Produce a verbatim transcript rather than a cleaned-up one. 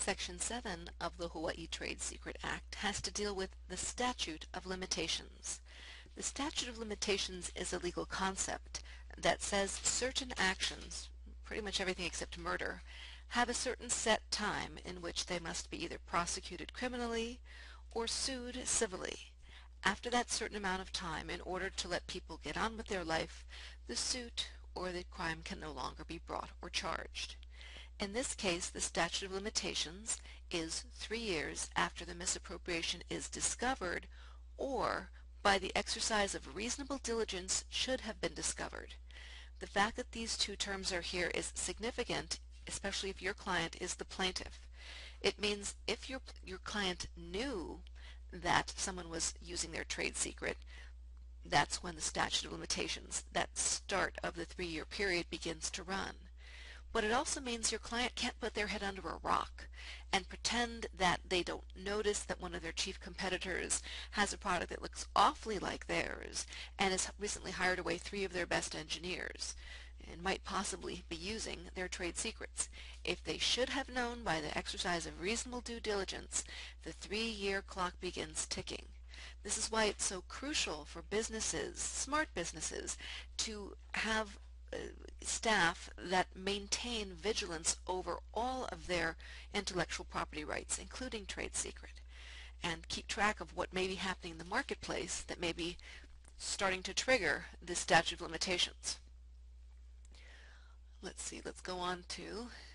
Section seven of the Hawaii Trade Secret Act has to deal with the statute of limitations. The statute of limitations is a legal concept that says certain actions, pretty much everything except murder, have a certain set time in which they must be either prosecuted criminally or sued civilly. After that certain amount of time, in order to let people get on with their life, the suit or the crime can no longer be brought or charged. In this case, the statute of limitations is three years after the misappropriation is discovered or by the exercise of reasonable diligence should have been discovered. The fact that these two terms are here is significant, especially if your client is the plaintiff. It means if your, your client knew that someone was using their trade secret, that's when the statute of limitations, that start of the three-year period, begins to run. But it also means your client can't put their head under a rock and pretend that they don't notice that one of their chief competitors has a product that looks awfully like theirs and has recently hired away three of their best engineers and might possibly be using their trade secrets. If they should have known by the exercise of reasonable due diligence, the three-year clock begins ticking. This is why it's so crucial for businesses, smart businesses, to have staff that maintain vigilance over all of their intellectual property rights, including trade secret, and keep track of what may be happening in the marketplace that may be starting to trigger the statute of limitations. Let's see, let's go on to